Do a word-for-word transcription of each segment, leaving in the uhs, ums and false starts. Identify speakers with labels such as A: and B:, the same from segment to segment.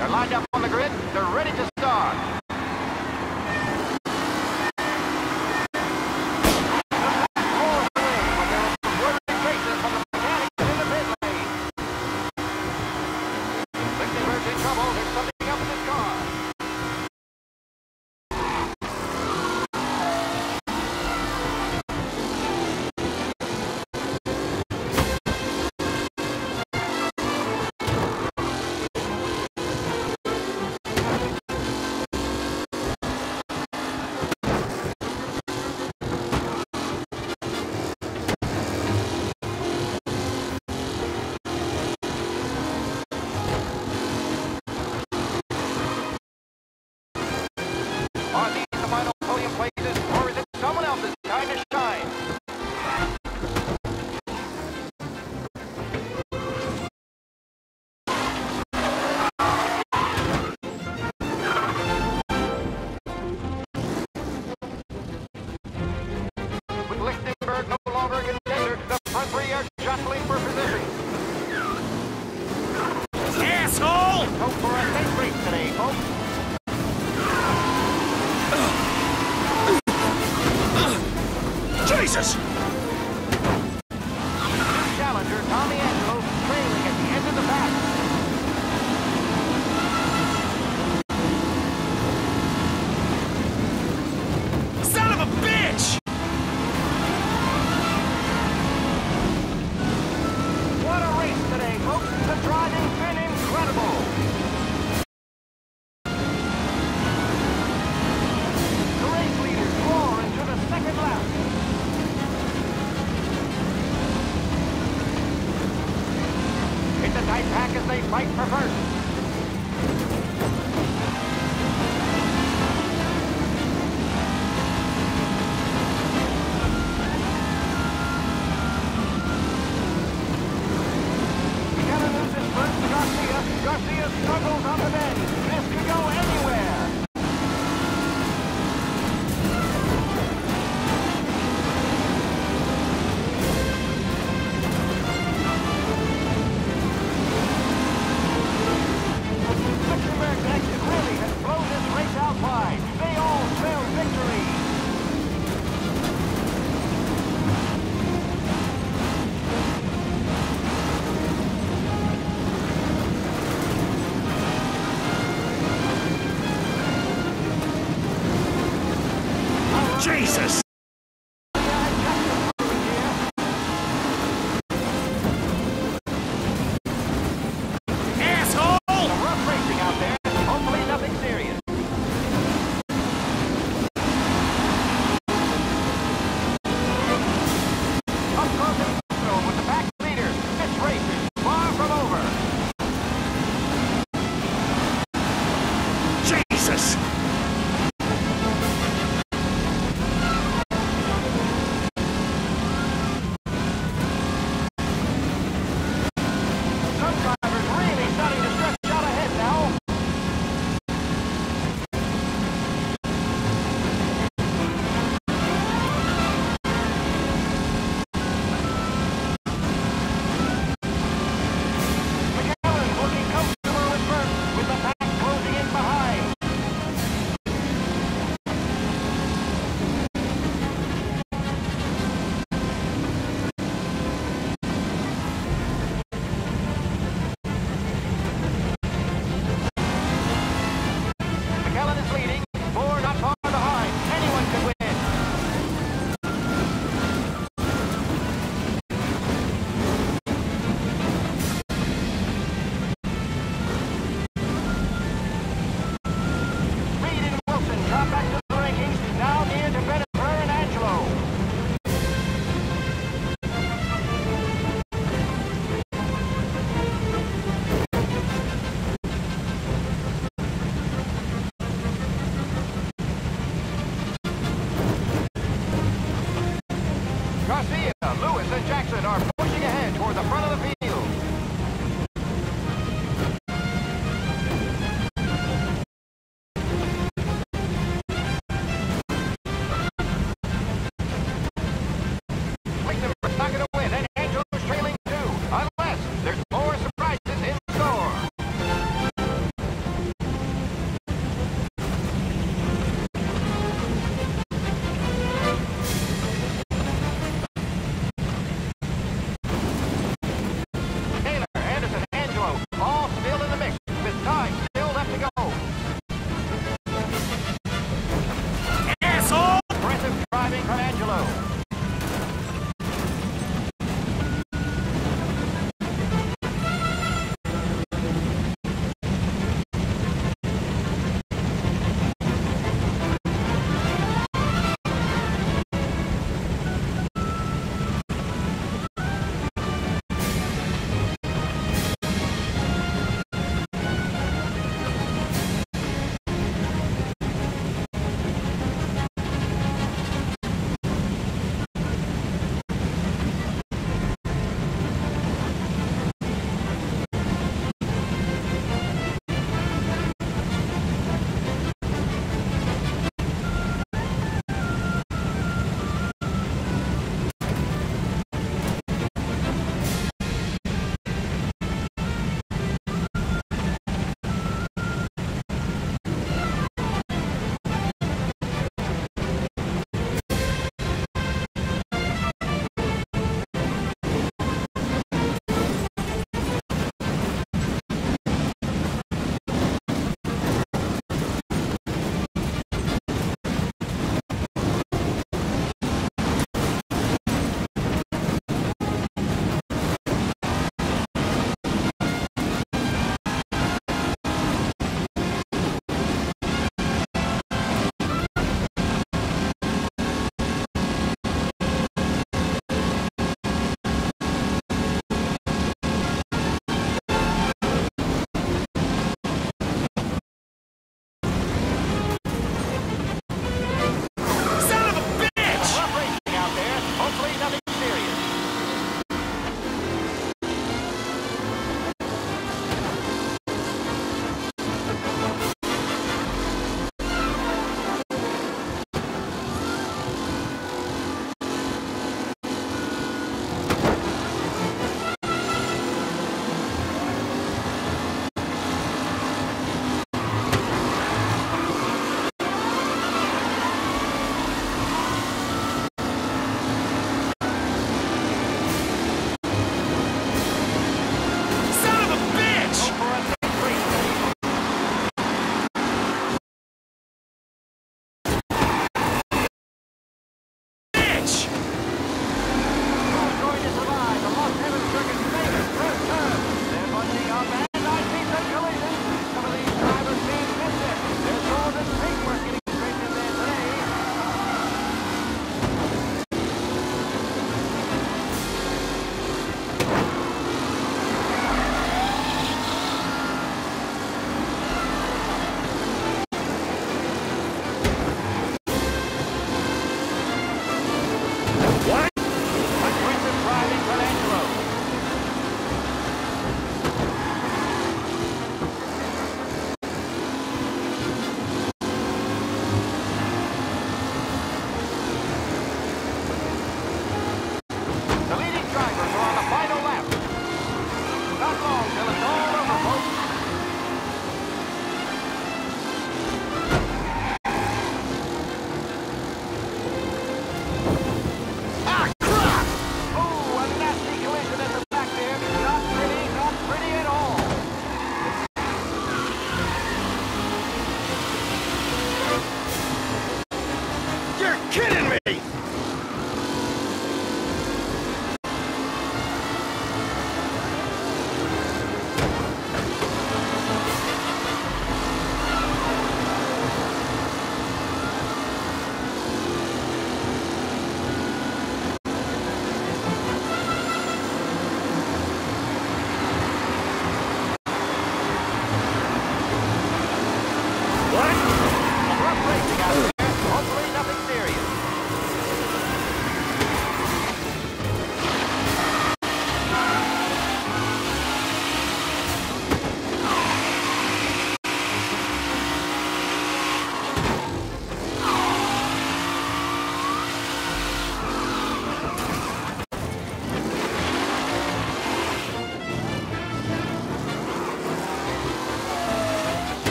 A: They're lined up on the grid. They're ready to start. Are these the final podium places, or is it someone else's time to shine? With Lichtenberg no longer a contender, the front three are jostling for position.
B: Asshole!
A: Let's hope for a safe race today, folks.
B: Jesus!
A: Challenger Tommy Angelo trailing at the end of the pack.
B: Son of a bitch!
A: What a race today, folks. The driving's been incredible. The race leaders roar into the second lap. It's a tight pack as they fight for first. Together loses first to Garcia. Garcia struggles on the bend. This could go anywhere. Lichtenberg's exit really has blown this race out wide. They all spell victory.
B: Jesus! Asshole!
A: Rough racing out there. Hopefully nothing serious. Up close and personal with the pack leader. This race is far from over.
B: Jesus!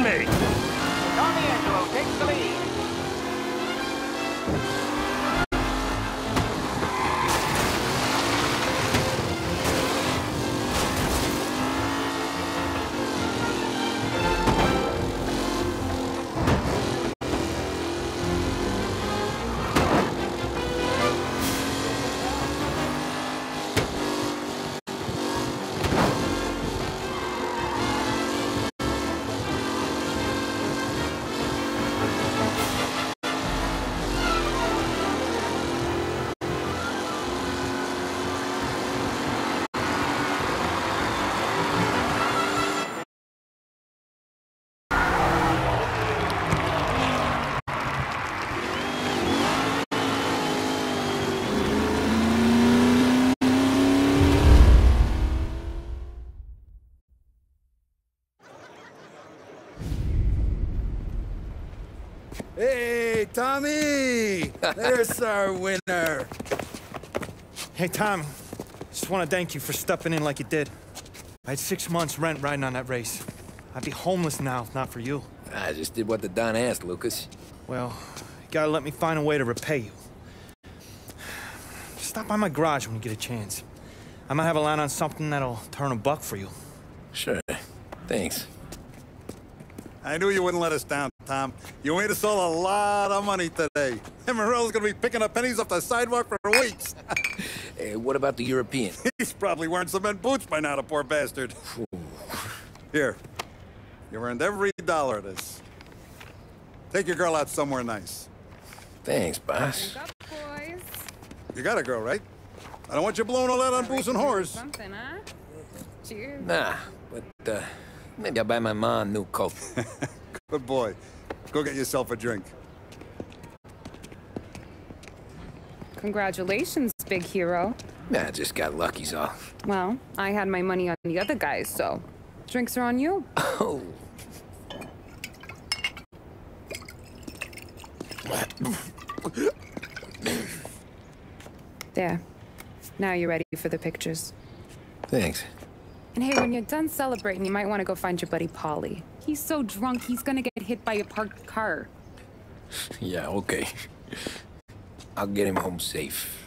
B: way!
A: Tommy Angelo takes the lead.
C: Hey, Tommy! There's our winner.
D: Hey, Tom. Just want to thank you for stepping in like you did. I had six months rent riding on that race. I'd be homeless now if not for you.
E: I just did what the Don asked, Lucas.
D: Well, you gotta let me find a way to repay you. Stop by my garage when you get a chance. I might have a line on something that'll turn a buck for you.
E: Sure. Thanks.
C: I knew you wouldn't let us down, Tom. You made us all a lot of money today. And Morel's gonna be picking up pennies off the sidewalk for weeks.
E: Hey, what about the European?
C: He's probably wearing cement boots by now, the poor bastard. Here. You earned every dollar of this. Take your girl out somewhere nice.
E: Thanks, boss.
F: Drink up, boys.
C: You got a girl, right? I don't want you blowing all that on booze and whores.
F: Something, huh? Cheers.
E: Nah, but, uh, maybe I'll buy my mom a new coat.
C: Good boy. Go get yourself a drink.
F: Congratulations, big hero.
E: Nah, I just got lucky's all.
F: Well, I had my money on the other guys, so drinks are on you.
E: Oh.
F: There. Now you're ready for the pictures.
E: Thanks.
F: And hey, when you're done celebrating, you might want to go find your buddy Paulie. He's so drunk, he's gonna get hit by a parked car.
E: Yeah, okay. I'll get him home safe.